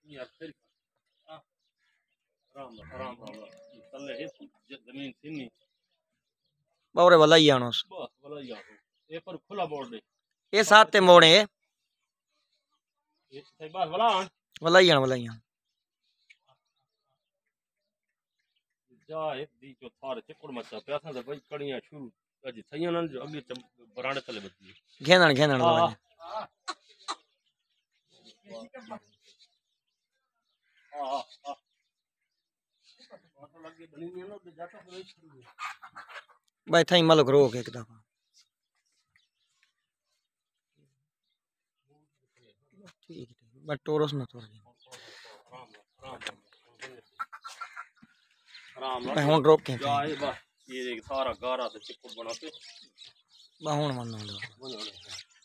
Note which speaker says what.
Speaker 1: यार फिर आराम आराम आराम तले जमीन थी नहीं
Speaker 2: बावरे वाला ही आनो
Speaker 1: बस वाला ही आनो ये पर खुला बोर्ड है
Speaker 2: ये साथ ते मोड़े
Speaker 1: ये सही बात
Speaker 2: वाला ही आन
Speaker 1: जाए दी जो थारे चिकड़ मचा पे था भाई कड़ियां शुरू अजी सही न जो अगे बरांडे तले बची
Speaker 2: घेनण वाला भाई थाई मलक रोक एक दफा ठीक है बट टोरस ना थोड़ा भाई हुन रोक के
Speaker 1: जाए बस ये सारा गारा से चिकड़ बना के
Speaker 2: बा हुन मन